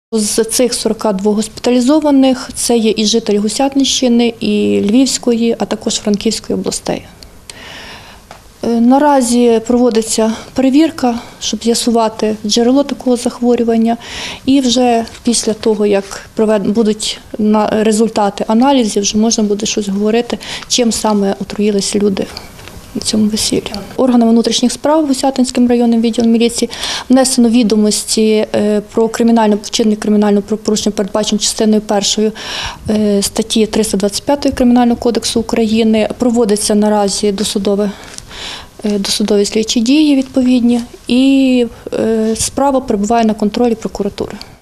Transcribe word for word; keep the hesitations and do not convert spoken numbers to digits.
З цих сорока двох госпіталізованих це є і жителі Гусятинщини, і Львівської, а також Франківської областей. Наразі проводиться перевірка, щоб з'ясувати джерело такого захворювання. І вже після того, як будуть результати аналізів, вже можна буде щось говорити, чим саме отруїлися люди на цьому весіллі. Органами внутрішніх справ Гусятинським районним відділом міліції внесено відомості про кримінальне вчинення кримінального правопорушення, передбачено частиною першою статті триста двадцять п'ять Кримінального кодексу України. Проводиться наразі досудове досудові слідчі дії відповідні, і справа перебуває на контролі прокуратури.